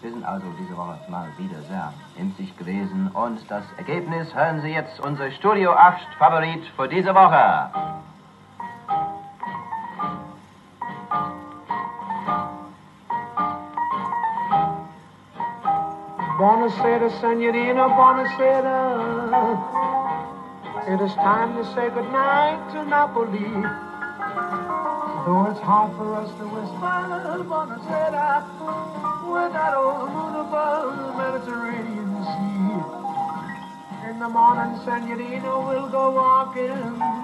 Wir sind also diese Woche mal wieder sehr emsig gewesen. Und das Ergebnis hören Sie jetzt unser Studio 8 Favorit für diese Woche. Buonasera, Senorina, buonasera. It is time to say goodnight to Napoli. Though it's hard for us to whisper buonasera with that old moon above the Mediterranean Sea. In the morning, Senorina, we'll go walking